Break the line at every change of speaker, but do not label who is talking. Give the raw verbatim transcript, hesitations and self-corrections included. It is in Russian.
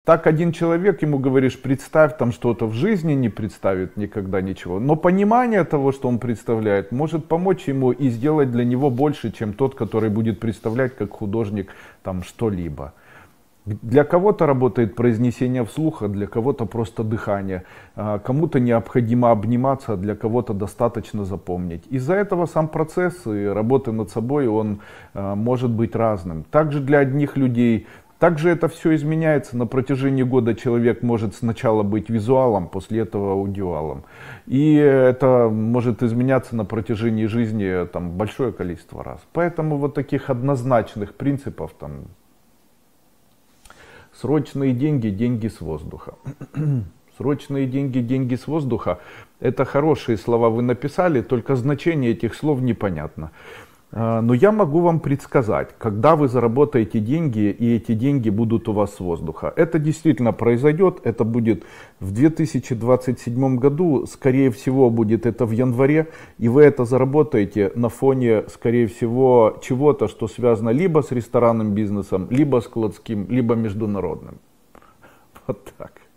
Так один человек, ему говоришь, представь там что-то, в жизни не представит никогда ничего. Но понимание того, что он представляет, может помочь ему и сделать для него больше, чем тот, который будет представлять как художник там что-либо. Для кого-то работает произнесение вслух, а для кого-то просто дыхание. Кому-то необходимо обниматься, а для кого-то достаточно запомнить. Из-за этого сам процесс и работы над собой, он может быть разным. Также для одних людей, также это все изменяется. На протяжении года человек может сначала быть визуалом, после этого аудиалом. И это может изменяться на протяжении жизни там, большое количество раз. Поэтому вот таких однозначных принципов там, срочные деньги, деньги с воздуха. Срочные деньги, деньги с воздуха. Это хорошие слова вы написали, только значение этих слов непонятно. Но я могу вам предсказать, когда вы заработаете деньги, и эти деньги будут у вас с воздуха. Это действительно произойдет, это будет в две тысячи двадцать седьмом году, скорее всего будет это в январе, и вы это заработаете на фоне, скорее всего, чего-то, что связано либо с ресторанным бизнесом, либо складским, либо международным. Вот так.